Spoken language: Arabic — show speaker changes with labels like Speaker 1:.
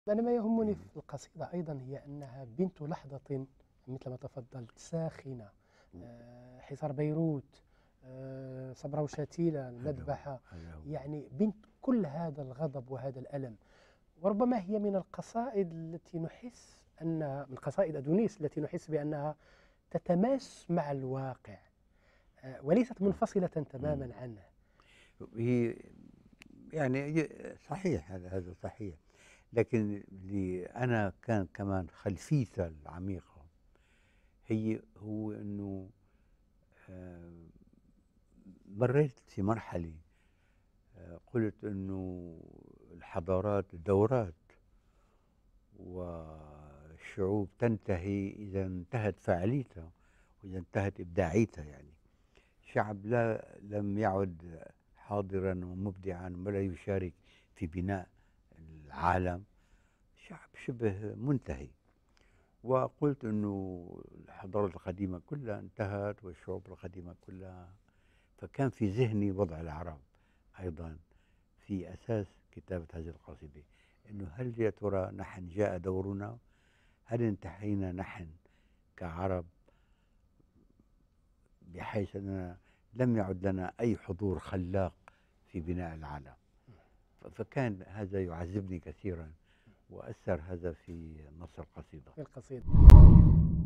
Speaker 1: أنا ما يهمني
Speaker 2: إمم.
Speaker 1: في القصيدة أيضًا هي أنها بنت لحظة مثل ما تفضلت ساخنة، حصار بيروت، صبرا وشتيلة،
Speaker 2: هذا هو،
Speaker 1: المذبحة،
Speaker 2: هذا هو.
Speaker 1: يعني بنت كل هذا الغضب وهذا الألم. وربما هي من القصائد التي نحس أنها من قصائد أدونيس التي نحس بأنها تتماس مع الواقع، وليست
Speaker 2: آه.
Speaker 1: منفصلة
Speaker 2: إمم.
Speaker 1: تمامًا عنه.
Speaker 2: هي يعني صحيح، هذا صحيح. لكن اللي أنا كان كمان خلفيتها العميقة هو إنه آآ مرّيت في مرحلة قُلت إنه الحضارات دورات، والشعوب تنتهي إذا انتهت فاعليتها، وإذا انتهت إبداعيتها يعني. شعب لم يعد حاضرًا ومبدعًا ولا يشارك في بناء العالم، شعب شبه منتهي. وقلت إنه الحضارات القديمة كلها انتهت والشعوب القديمة كلها، فكان في ذهني وضع العرب أيضا في أساس كتابة هذه القصيدة، إنه هل يا ترى نحن جاء دورنا؟ هل انتهينا نحن كعرب بحيث أننا لم يعد لنا أي حضور خلاق في بناء العالم؟ فكان هذا يعذبني كثيرا، وأثر هذا في نص القصيدة.
Speaker 1: في القصيدة.